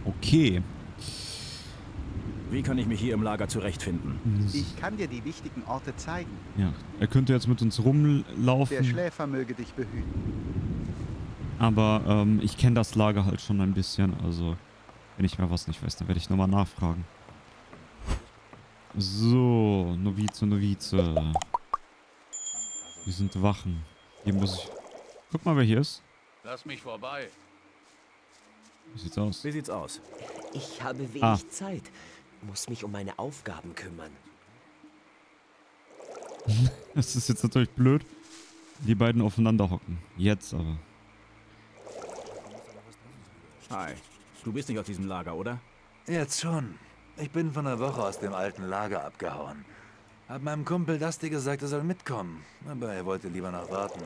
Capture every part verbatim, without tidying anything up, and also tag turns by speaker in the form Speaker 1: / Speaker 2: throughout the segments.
Speaker 1: Okay.
Speaker 2: Wie kann ich mich hier im Lager zurechtfinden?
Speaker 3: Ich kann dir die wichtigen Orte zeigen.
Speaker 1: Ja, er könnte jetzt mit uns rumlaufen.
Speaker 3: Der Schläfer möge dich behüten.
Speaker 1: Aber ähm, ich kenne das Lager halt schon ein bisschen. Also, wenn ich mal was nicht weiß, dann werde ich nochmal nachfragen. So, Novize, Novize. Wir sind Wachen. Hier muss ich... Guck mal, wer hier ist.
Speaker 4: Lass mich vorbei.
Speaker 1: Wie sieht's aus?
Speaker 2: Wie sieht's aus?
Speaker 5: Ich habe wenig
Speaker 1: Ah.
Speaker 5: Zeit. Muss mich um meine Aufgaben kümmern.
Speaker 1: Das ist jetzt natürlich blöd. Die beiden aufeinander hocken. Jetzt aber.
Speaker 2: Hi. Du bist nicht aus diesem Lager, oder?
Speaker 4: Jetzt schon. Ich bin von einer Woche aus dem alten Lager abgehauen. Hab meinem Kumpel Dusty gesagt, er soll mitkommen. Aber er wollte lieber noch warten.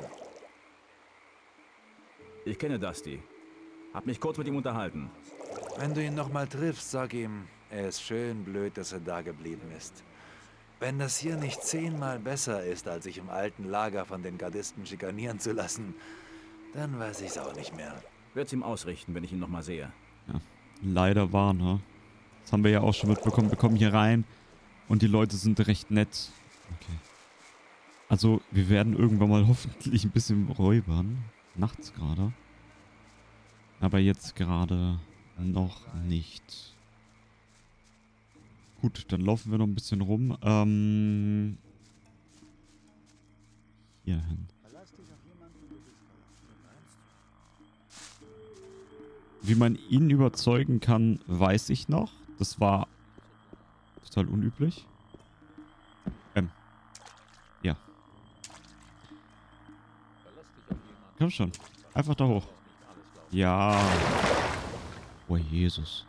Speaker 2: Ich kenne Dusty. Hab mich kurz mit ihm unterhalten.
Speaker 4: Wenn du ihn noch mal triffst, sag ihm, er ist schön blöd, dass er da geblieben ist. Wenn das hier nicht zehnmal besser ist, als sich im alten Lager von den Gardisten schikanieren zu lassen, dann weiß ich's auch nicht mehr.
Speaker 2: Werd's ihm ausrichten, wenn ich ihn noch mal sehe.
Speaker 1: Ja, leider wahr, ne? Das haben wir ja auch schon mitbekommen. Wir kommen hier rein und die Leute sind recht nett. Okay. Also, wir werden irgendwann mal hoffentlich ein bisschen räubern. Nachts gerade. Aber jetzt gerade noch nicht. Gut, dann laufen wir noch ein bisschen rum. Ähm... Hier hin. Wie man ihn überzeugen kann, weiß ich noch. Das war total unüblich. Ähm. Ja. Komm schon. Einfach da hoch. Ja. Oh, Jesus.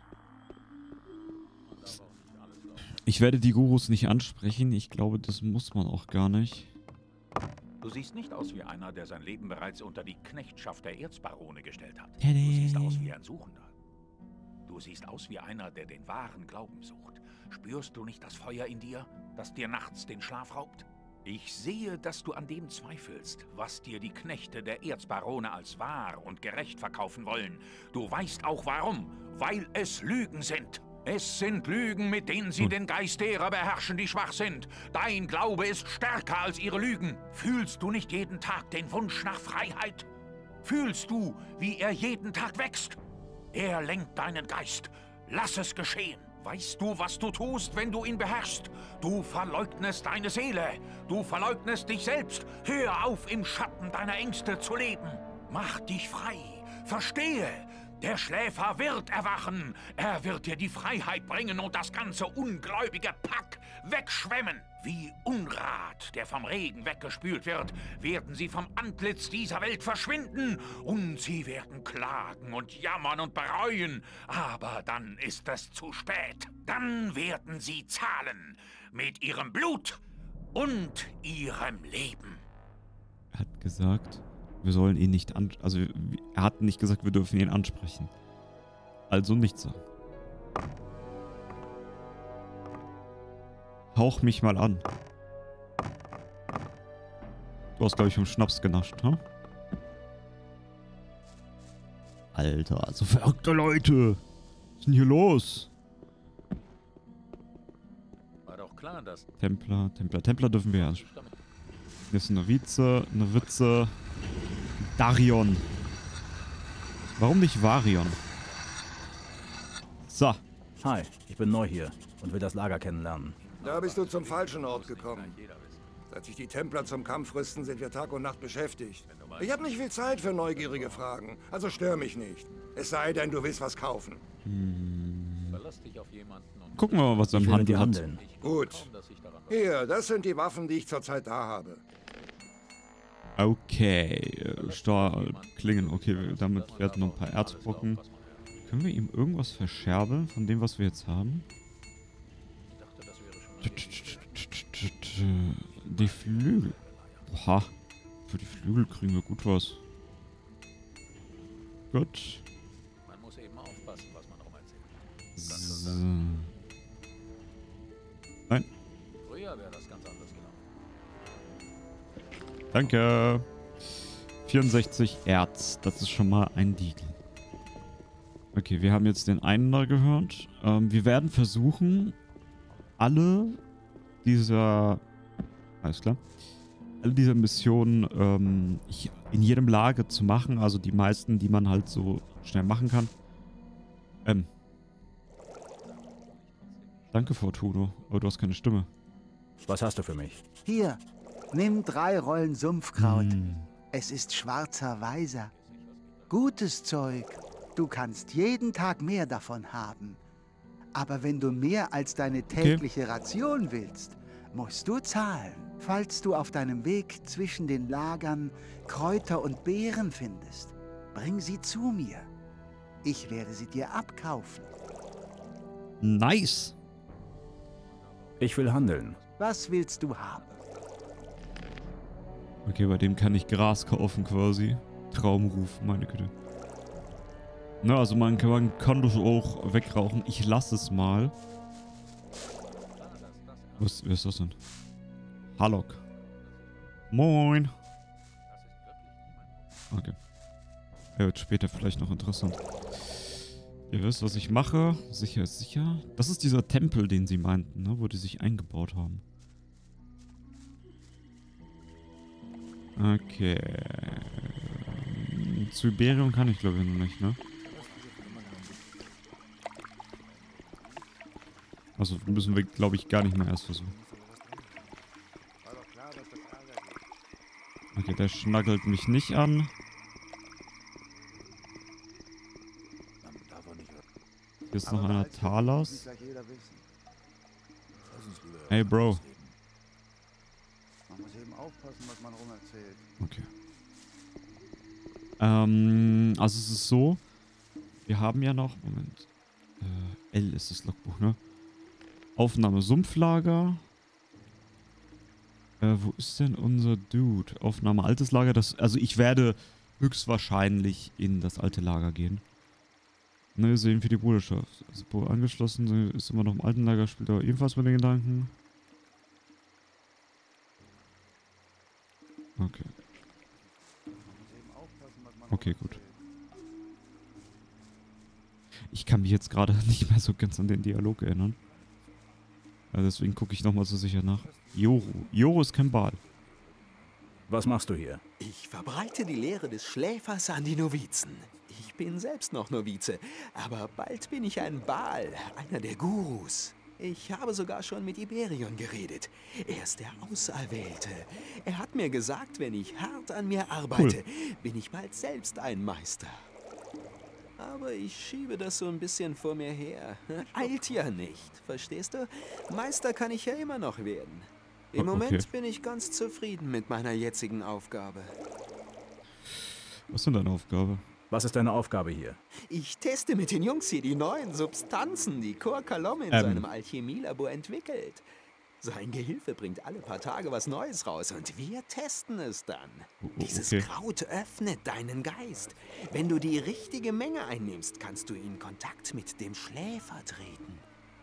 Speaker 1: Ich werde die Gurus nicht ansprechen. Ich glaube, das muss man auch gar nicht.
Speaker 6: Du siehst nicht aus wie einer, der sein Leben bereits unter die Knechtschaft der Erzbarone gestellt hat.
Speaker 1: Tada.
Speaker 6: Du siehst aus wie ein Suchender. Du siehst aus wie einer, der den wahren Glauben sucht. Spürst du nicht das Feuer in dir, das dir nachts den Schlaf raubt? Ich sehe, dass du an dem zweifelst, was dir die Knechte der Erzbarone als wahr und gerecht verkaufen wollen. Du weißt auch warum. Weil es Lügen sind. Es sind Lügen, mit denen sie den Geist derer beherrschen, die schwach sind. Dein Glaube ist stärker als ihre Lügen. Fühlst du nicht jeden Tag den Wunsch nach Freiheit? Fühlst du, wie er jeden Tag wächst? Er lenkt deinen Geist. Lass es geschehen. Weißt du, was du tust, wenn du ihn beherrschst? Du verleugnest deine Seele. Du verleugnest dich selbst. Hör auf, im Schatten deiner Ängste zu leben. Mach dich frei. Verstehe. Der Schläfer wird erwachen. Er wird dir die Freiheit bringen und das ganze ungläubige Pack wegschwemmen. Wie Unrat, der vom Regen weggespült wird, werden sie vom Antlitz dieser Welt verschwinden. Und sie werden klagen und jammern und bereuen. Aber dann ist es zu spät. Dann werden sie zahlen. Mit ihrem Blut und ihrem Leben.
Speaker 1: Er hat gesagt, wir sollen ihn nicht an... Also, er hat nicht gesagt, wir dürfen ihn ansprechen. Also nichts sagen. Hauch mich mal an. Du hast, glaube ich, vom Schnaps genascht, hm? Alter, also verrückte Leute. Was ist denn hier los?
Speaker 6: War doch klar, dass...
Speaker 1: Templer, Templer, Templer dürfen wir ja. Hier ist eine Novize, Novize, Darion. Warum nicht Varion? So.
Speaker 2: Hi, ich bin neu hier und will das Lager kennenlernen.
Speaker 7: Da bist du zum falschen Ort gekommen. Seit sich die Templer zum Kampf rüsten, sind wir Tag und Nacht beschäftigt. Ich habe nicht viel Zeit für neugierige Fragen, also stör mich nicht. Es sei denn, du willst was kaufen.
Speaker 1: Hm.
Speaker 6: Verlass dich auf jemanden und
Speaker 1: Gucken wir mal, was er im Handel hat.
Speaker 2: handeln.
Speaker 7: Gut. Hier, das sind die Waffen, die ich zurzeit da habe.
Speaker 1: Okay, Stahlklingen. Okay, wir- damit werden noch ein paar Erzbrocken. Können wir ihm irgendwas verscherbeln von dem, was wir jetzt haben? Die Flügel. Oha. Für die Flügel kriegen wir gut was. Gut.
Speaker 6: man muss eben aufpassen, was man rumerzählt.
Speaker 1: So. Nein.
Speaker 6: Früher wäre das ganz anders gelaufen.
Speaker 1: Danke. vierundsechzig Erz. Das ist schon mal ein Deal. Okay, wir haben jetzt den einen da gehört. Ähm, wir werden versuchen, alle dieser... Alles klar. Alle dieser Missionen ähm, in jedem Lager zu machen. Also die meisten, die man halt so schnell machen kann. Ähm. Danke, Fortuno. Aber du hast keine Stimme.
Speaker 2: Was hast du für mich?
Speaker 3: Hier, nimm drei Rollen Sumpfkraut.
Speaker 1: Hm.
Speaker 3: Es ist schwarzer Weiser. Gutes Zeug. Du kannst jeden Tag mehr davon haben. Aber wenn du mehr als deine tägliche Ration willst, musst du zahlen. Falls du auf deinem Weg zwischen den Lagern Kräuter und Beeren findest, bring sie zu mir. Ich werde sie dir abkaufen.
Speaker 1: Nice.
Speaker 2: Ich will handeln.
Speaker 3: Was willst du haben?
Speaker 1: Okay, bei dem kann ich Gras kaufen quasi. Traumruf, meine Güte. Na, also man kann, man kann das auch wegrauchen. Ich lasse es mal. Was, wer ist das denn? Hallock. Moin. Okay. Er wird später vielleicht noch interessant. Ihr wisst, was ich mache. Sicher ist sicher. Das ist dieser Tempel, den sie meinten, ne? Wo die sich eingebaut haben. Okay. Zu Iberion kann ich glaube ich noch nicht, ne? Also müssen wir, glaube ich, gar nicht mehr erst versuchen. Okay, der schnackelt mich nicht an. Hier ist noch einer Talas. Hey, Bro.
Speaker 3: Man muss eben aufpassen, was man rum erzählt.
Speaker 1: Okay. Ähm, also es ist so. Wir haben ja noch... Moment. Äh, L ist das Logbuch, ne? Aufnahme Sumpflager. Äh, wo ist denn unser Dude? Aufnahme altes Lager. Das, also ich werde höchstwahrscheinlich in das alte Lager gehen. Ne, sehen für die Bruderschaft. Also angeschlossen ist immer noch im alten Lager, spielt aber ebenfalls mit den Gedanken. Okay. Okay, gut. Ich kann mich jetzt gerade nicht mehr so ganz an den Dialog erinnern. Also deswegen gucke ich nochmal so sicher nach. Joro. Joro ist kein Bal.
Speaker 2: Was machst du hier?
Speaker 5: Ich verbreite die Lehre des Schläfers an die Novizen. Ich bin selbst noch Novize, aber bald bin ich ein Baal, einer der Gurus. Ich habe sogar schon mit Iberion geredet. Er ist der Auserwählte. Er hat mir gesagt, wenn ich hart an mir arbeite, cool. bin ich bald selbst ein Meister. Aber ich schiebe das so ein bisschen vor mir her. Eilt ja nicht, verstehst du? Meister kann ich ja immer noch werden. Im Moment okay. bin ich ganz zufrieden mit meiner jetzigen Aufgabe.
Speaker 1: Was ist denn deine Aufgabe?
Speaker 2: Was ist deine Aufgabe hier?
Speaker 5: Ich teste mit den Jungs hier die neuen Substanzen, die Kor Kalom in
Speaker 1: ähm.
Speaker 5: seinem Alchemielabor entwickelt. Sein Gehilfe bringt alle paar Tage was Neues raus und wir testen es dann.
Speaker 1: Oh,
Speaker 5: Dieses
Speaker 1: okay.
Speaker 5: Kraut öffnet deinen Geist. Wenn du die richtige Menge einnimmst, kannst du in Kontakt mit dem Schläfer treten.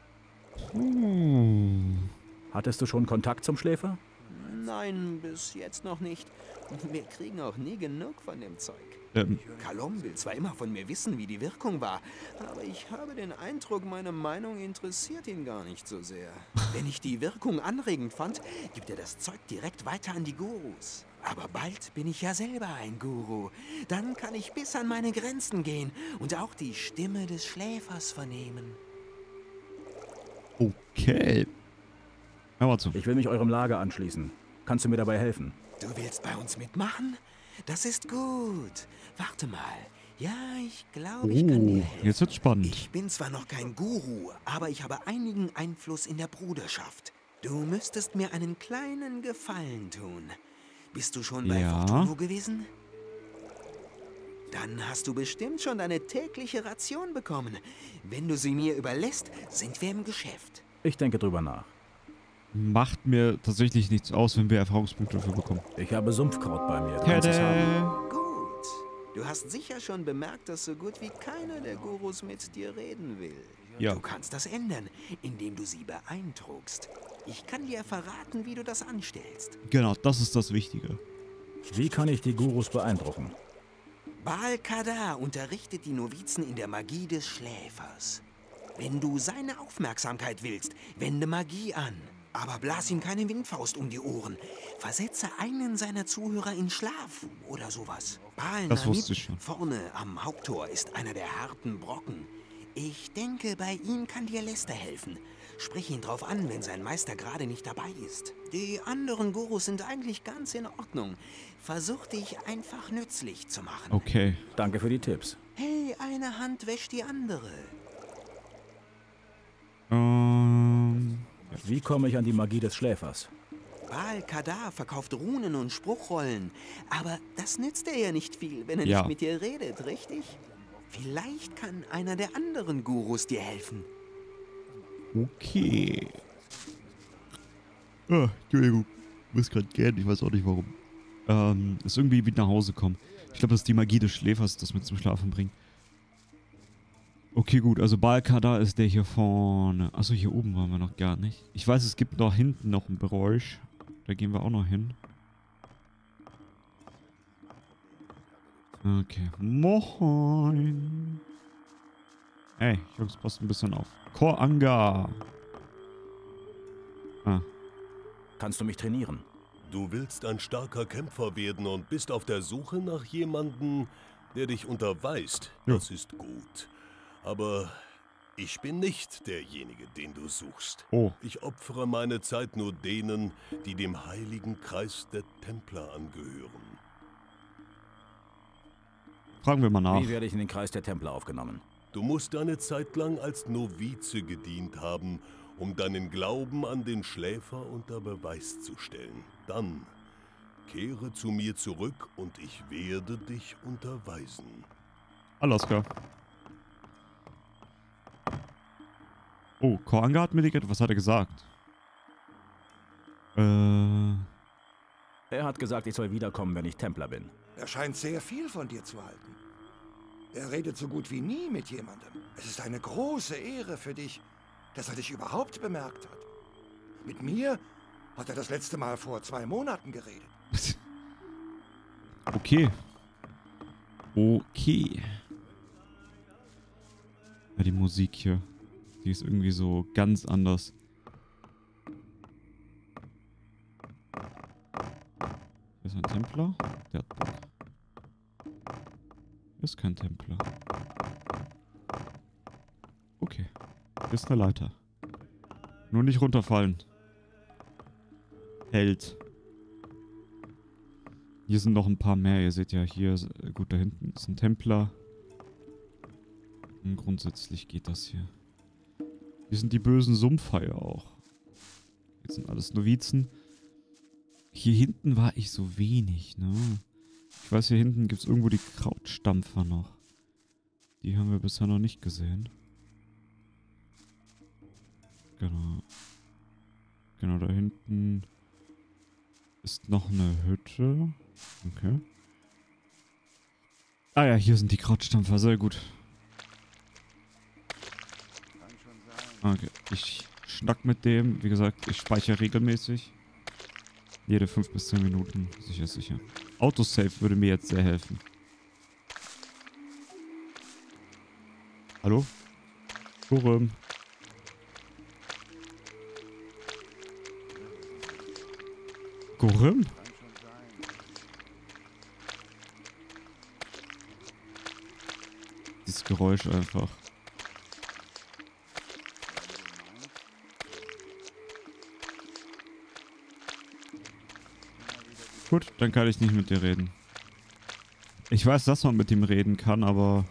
Speaker 1: Hm.
Speaker 2: Hattest du schon Kontakt zum Schläfer?
Speaker 5: Nein, bis jetzt noch nicht. Wir kriegen auch nie genug von dem Zeug.
Speaker 1: Ähm.
Speaker 5: Kalom will zwar immer von mir wissen, wie die Wirkung war, aber ich habe den Eindruck, meine Meinung interessiert ihn gar nicht so sehr. Wenn ich die Wirkung anregend fand, gibt er das Zeug direkt weiter an die Gurus. Aber bald bin ich ja selber ein Guru. Dann kann ich bis an meine Grenzen gehen und auch die Stimme des Schläfers vernehmen.
Speaker 1: Okay. Hör mal zu.
Speaker 2: Ich will mich eurem Lager anschließen. Kannst du mir dabei helfen?
Speaker 5: Du willst bei uns mitmachen? Das ist gut. Warte mal. Ja, ich glaube, ich kann dir helfen.
Speaker 1: Jetzt wird's spannend.
Speaker 5: Ich bin zwar noch kein Guru, aber ich habe einigen Einfluss in der Bruderschaft. Du müsstest mir einen kleinen Gefallen tun. Bist du schon bei
Speaker 1: Ja.
Speaker 5: Fortuno gewesen? Dann hast du bestimmt schon deine tägliche Ration bekommen. Wenn du sie mir überlässt, sind wir im Geschäft.
Speaker 2: Ich denke drüber nach.
Speaker 1: Macht mir tatsächlich nichts aus, wenn wir Erfahrungspunkte dafür bekommen.
Speaker 2: Ich habe Sumpfkraut bei mir. Du kannst es haben.
Speaker 1: Tada!
Speaker 5: Gut. Du hast sicher schon bemerkt, dass so gut wie keiner der Gurus mit dir reden will.
Speaker 1: Ja.
Speaker 5: Du kannst das ändern, indem du sie beeindruckst. Ich kann dir verraten, wie du das anstellst.
Speaker 1: Genau, das ist das Wichtige.
Speaker 2: Wie kann ich die Gurus beeindrucken?
Speaker 5: Baal Kadar unterrichtet die Novizen in der Magie des Schläfers. Wenn du seine Aufmerksamkeit willst, wende Magie an. Aber blas ihm keine Windfaust um die Ohren. Versetze einen seiner Zuhörer in Schlaf oder sowas. Baal
Speaker 1: Das wusste
Speaker 5: Namib
Speaker 1: ich schon.
Speaker 5: vorne am Haupttor ist einer der harten Brocken. Ich denke, bei ihm kann dir Lester helfen. Sprich ihn drauf an, wenn sein Meister gerade nicht dabei ist. Die anderen Gurus sind eigentlich ganz in Ordnung. Versuch dich einfach nützlich zu machen.
Speaker 1: Okay.
Speaker 2: Danke für die Tipps.
Speaker 5: Hey, eine Hand wäscht die andere.
Speaker 1: Ähm,
Speaker 2: Wie komme ich an die Magie des Schläfers?
Speaker 5: Baal Kadar verkauft Runen und Spruchrollen. Aber das nützt dir ja nicht viel, wenn er
Speaker 1: Ja.
Speaker 5: nicht mit dir redet, richtig? Vielleicht kann einer der anderen Gurus dir helfen.
Speaker 1: okay. Ah, Entschuldigung. Ich muss gerade gehen, ich weiß auch nicht warum. Ähm, ist irgendwie wie nach Hause kommen. Ich glaube, das ist die Magie des Schläfers, das mir zum Schlafen bringt. Okay, gut, also Baal Kadar ist der hier vorne. Achso, hier oben waren wir noch gar nicht. Ich weiß, es gibt da hinten noch ein Bereich. Da gehen wir auch noch hin. Okay. Moin. Hey, Jungs, passt ein bisschen auf. Koranga. Ah,
Speaker 2: Kannst du mich trainieren?
Speaker 8: Du willst ein starker Kämpfer werden und bist auf der Suche nach jemandem, der dich unterweist.
Speaker 1: Ja.
Speaker 8: Das ist gut. Aber ich bin nicht derjenige, den du suchst.
Speaker 1: oh.
Speaker 8: Ich opfere meine Zeit nur denen, die dem heiligen Kreis der Templer angehören.
Speaker 1: Fragen wir mal nach.
Speaker 2: Wie werde ich in den Kreis der Templer aufgenommen?
Speaker 8: Du musst eine Zeit lang als Novize gedient haben, um deinen Glauben an den Schläfer unter Beweis zu stellen. Dann kehre zu mir zurück und ich werde dich unterweisen.
Speaker 1: Alaska. Oh, Koranga hat mir die... Was hat er gesagt? Äh...
Speaker 2: Er hat gesagt, ich soll wiederkommen, wenn ich Templer bin.
Speaker 7: Er scheint sehr viel von dir zu halten. Er redet so gut wie nie mit jemandem. Es ist eine große Ehre für dich, dass er dich überhaupt bemerkt hat. Mit mir hat er das letzte Mal vor zwei Monaten geredet.
Speaker 1: Okay. Okay. Ja, die Musik hier. Die ist irgendwie so ganz anders. Hier ist ein Templer. Der hat Bock. Hier ist kein Templer. Okay. Hier ist eine Leiter. Nur nicht runterfallen. Held. Hier sind noch ein paar mehr. Ihr seht ja hier, gut, da hinten ist ein Templer. Und grundsätzlich geht das hier. Hier sind die bösen Sumpfhaie auch. Hier sind alles Novizen. Hier hinten war ich so wenig, ne? Ich weiß, hier hinten gibt es irgendwo die Krautstampfer noch. Die haben wir bisher noch nicht gesehen. Genau. Genau, da hinten ist noch eine Hütte. Okay. Ah ja, hier sind die Krautstampfer. Sehr gut. Okay, ich schnack mit dem. Wie gesagt, ich speichere regelmäßig. Jede fünf bis zehn Minuten. Sicher, sicher. Autosave würde mir jetzt sehr helfen. Hallo? Gorem. Gorem? Dieses Geräusch einfach. Gut, dann kann ich nicht mit dir reden. Ich weiß, dass man mit ihm reden kann, aber...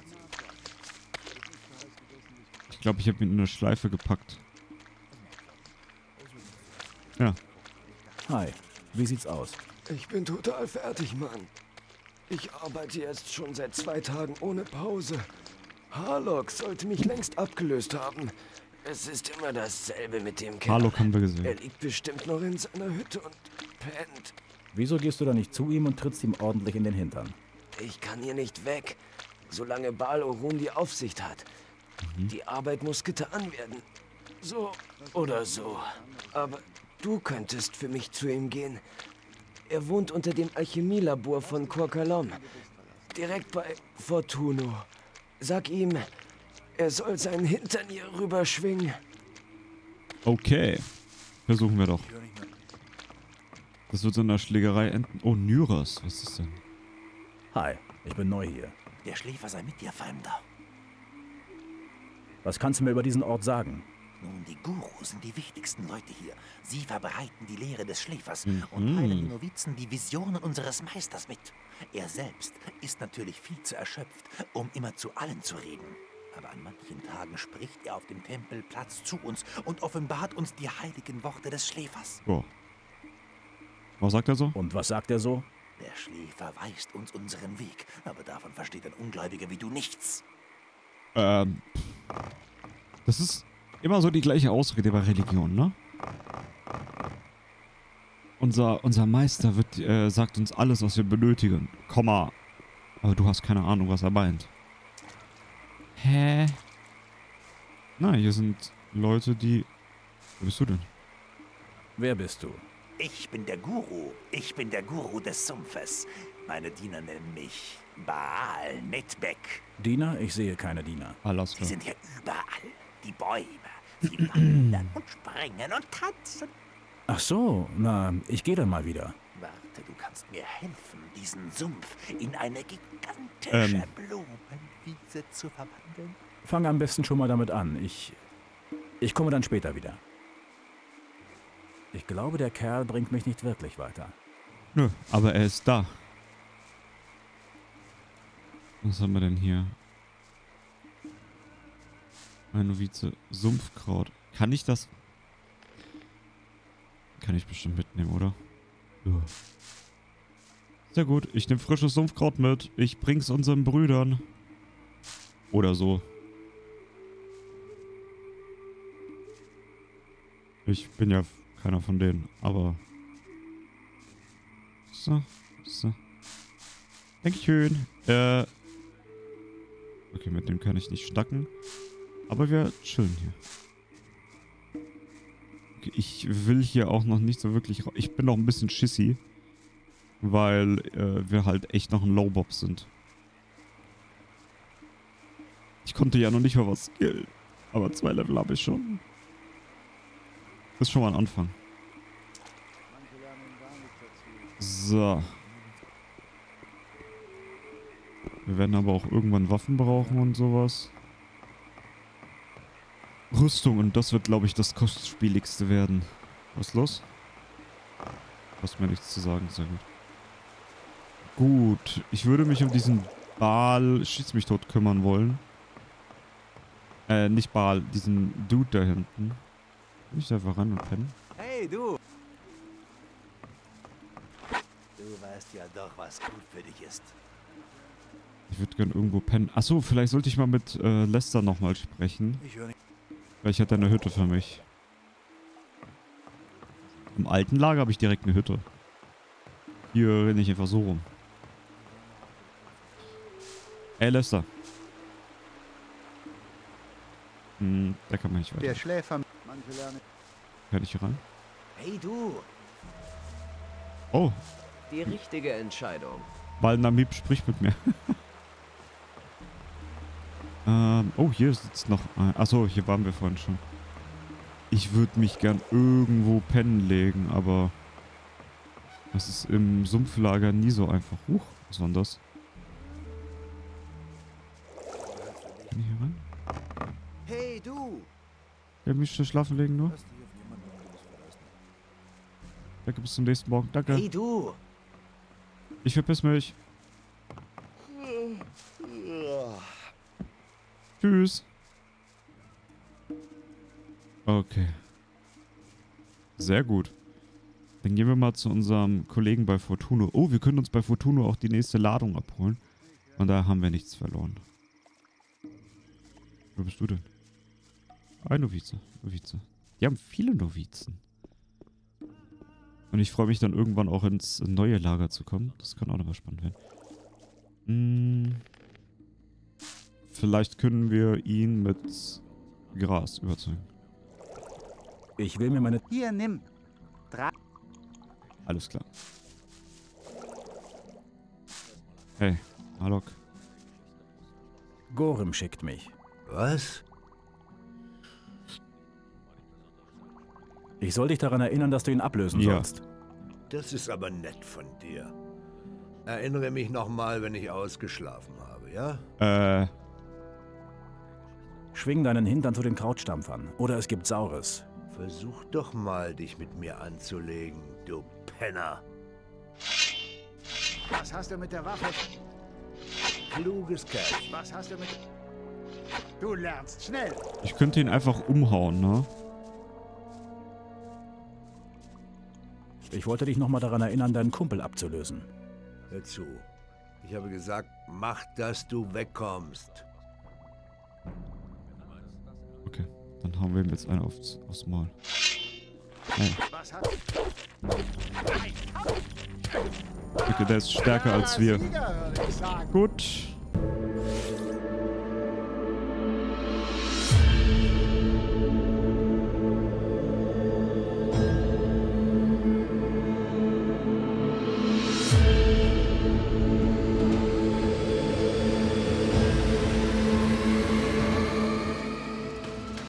Speaker 1: Ich glaube, ich habe ihn in eine Schleife gepackt. Ja.
Speaker 2: Hi, wie sieht's aus?
Speaker 9: Ich bin total fertig, Mann. Ich arbeite jetzt schon seit zwei Tagen ohne Pause. Harlock sollte mich längst abgelöst haben. Es ist immer dasselbe mit dem Kerl.
Speaker 1: Harlock haben wir gesehen.
Speaker 9: Er liegt bestimmt noch in seiner Hütte und pennt.
Speaker 2: Wieso gehst du da nicht zu ihm und trittst ihm ordentlich in den Hintern?
Speaker 9: Ich kann hier nicht weg, solange Baal Orun die Aufsicht hat.
Speaker 1: Mhm.
Speaker 9: Die Arbeit muss getan werden. So oder so. Aber du könntest für mich zu ihm gehen. Er wohnt unter dem Alchemielabor von Korkalom. direkt bei Fortuno. Sag ihm, er soll seinen Hintern hier rüberschwingen.
Speaker 1: Okay. Versuchen wir doch. Das wird so in einer Schlägerei enden. Oh, Nyras. Was ist das denn?
Speaker 2: Hi, ich bin neu hier.
Speaker 6: Der Schläfer sei mit dir, Fremder.
Speaker 2: Was kannst du mir über diesen Ort sagen?
Speaker 6: Nun, die Gurus sind die wichtigsten Leute hier. Sie verbreiten die Lehre des Schläfers
Speaker 1: Mhm.
Speaker 6: und teilen den Novizen die Visionen unseres Meisters mit. Er selbst ist natürlich viel zu erschöpft, um immer zu allen zu reden. Aber an manchen Tagen spricht er auf dem Tempelplatz zu uns und offenbart uns die heiligen Worte des Schläfers.
Speaker 1: Boah. Was sagt er so?
Speaker 2: Und was sagt er so?
Speaker 6: Der Schläfer weist uns unseren Weg, aber davon versteht ein Ungläubiger wie du nichts.
Speaker 1: Ähm. Das ist immer so die gleiche Ausrede bei Religion, ne? Unser, unser Meister wird, äh, sagt uns alles, was wir benötigen. Komma. Aber du hast keine Ahnung, was er meint. Hä? Na, hier sind Leute, die... Wer bist du denn?
Speaker 2: Wer bist du?
Speaker 6: Ich bin der Guru. Ich bin der Guru des Sumpfes. Meine Diener nennen mich Baal Netbek.
Speaker 2: Diener? Ich sehe keine Diener.
Speaker 1: Alles
Speaker 6: Sie
Speaker 1: klar.
Speaker 6: sind hier überall. Die Bäume. Sie wandern und springen und tanzen.
Speaker 2: Ach so, na, ich gehe dann mal wieder.
Speaker 6: Warte, du kannst mir helfen, diesen Sumpf in eine gigantische
Speaker 1: Ähm.
Speaker 6: Blumenwiese zu verwandeln.
Speaker 2: Fang am besten schon mal damit an. Ich. Ich komme dann später wieder. Ich glaube, der Kerl bringt mich nicht wirklich weiter.
Speaker 1: Nö, aber er ist da. Was haben wir denn hier? Ein Novize. Sumpfkraut. Kann ich das... Kann ich bestimmt mitnehmen, oder? Ja. Sehr gut. Ich nehme frisches Sumpfkraut mit. Ich bring's unseren Brüdern. Oder so. Ich bin ja keiner von denen, aber... So, so. Dankeschön. Äh... Okay, mit dem kann ich nicht schnacken. Aber wir chillen hier. Okay, ich will hier auch noch nicht so wirklich... ra- Ich bin noch ein bisschen schissi. Weil äh, wir halt echt noch ein Lowbob sind. Ich konnte ja noch nicht mal was skillen. Aber zwei Level habe ich schon. Das ist schon mal ein Anfang. So. Wir werden aber auch irgendwann Waffen brauchen und sowas. Rüstung, und das wird, glaube ich, das kostspieligste werden. Was ist los? Hast mir nichts zu sagen, sehr gut. Gut, ich würde mich um diesen Baal Schieß mich tot kümmern wollen. Äh, nicht Baal, diesen Dude da hinten. Kann ich da einfach ran und pennen?
Speaker 6: Hey, du! Du weißt ja doch, was gut für dich ist.
Speaker 1: Ich würde gern irgendwo pennen. Achso, vielleicht sollte ich mal mit äh, Lester nochmal sprechen.
Speaker 6: Ich höre nicht.
Speaker 1: Vielleicht hat er eine Hütte für mich. Im alten Lager habe ich direkt eine Hütte. Hier renne ich einfach so rum. Ey, Lester. Hm, da kann man nicht weiter.
Speaker 3: Der Schläfer. Manche lernen.
Speaker 1: Kann ich hier rein?
Speaker 10: Hey du,
Speaker 1: Oh,
Speaker 10: die richtige Entscheidung.
Speaker 1: Balnamib spricht mit mir. ähm, oh, hier sitzt noch ein. Achso, hier waren wir vorhin schon. Ich würde mich gern irgendwo pennen legen, aber das ist im Sumpflager nie so einfach. Huch, was war denn das? Kann ich hier rein?
Speaker 10: Hey du,
Speaker 1: Ja, mich schnell schlafen legen nur. Danke, bis zum nächsten Morgen. Danke.
Speaker 10: hey du.
Speaker 1: Ich verpiss mich. Tschüss. Okay. Sehr gut. Dann gehen wir mal zu unserem Kollegen bei Fortuno. Oh, wir können uns bei Fortuno auch die nächste Ladung abholen. Und da haben wir nichts verloren. Wo bist du denn? Ein Novize. Novize. Die haben viele Novizen. Und ich freue mich dann irgendwann auch ins neue Lager zu kommen. Das kann auch nochmal spannend werden. Hm. Vielleicht können wir ihn mit Gras überzeugen.
Speaker 2: Ich will mir meine...
Speaker 3: Hier, nimm. Drei.
Speaker 1: Alles klar. Hey, Hallo.
Speaker 2: Gorem schickt mich.
Speaker 7: Was?
Speaker 2: Ich soll dich daran erinnern, dass du ihn ablösen
Speaker 1: Ja.
Speaker 2: sollst.
Speaker 7: Das ist aber nett von dir. Erinnere mich nochmal, wenn ich ausgeschlafen habe, ja?
Speaker 1: Äh,
Speaker 2: Schwing deinen Hintern zu den Krautstampfern. Oder es gibt Saures.
Speaker 7: Versuch doch mal, dich mit mir anzulegen, du Penner.
Speaker 3: Was hast du mit der Waffe?
Speaker 7: Kluges Kerl.
Speaker 3: Was hast du mit... Du lernst schnell.
Speaker 1: ich könnte ihn einfach umhauen, ne?
Speaker 2: Ich wollte dich nochmal daran erinnern, deinen Kumpel abzulösen.
Speaker 7: Hör zu. Ich habe gesagt, mach, dass du wegkommst.
Speaker 1: Okay, dann hauen wir ihm jetzt einen aufs, aufs Maul. Hey.
Speaker 3: Was hat...
Speaker 1: Okay, der ist stärker als wir.
Speaker 3: Sieger, würde ich sagen.
Speaker 1: Gut.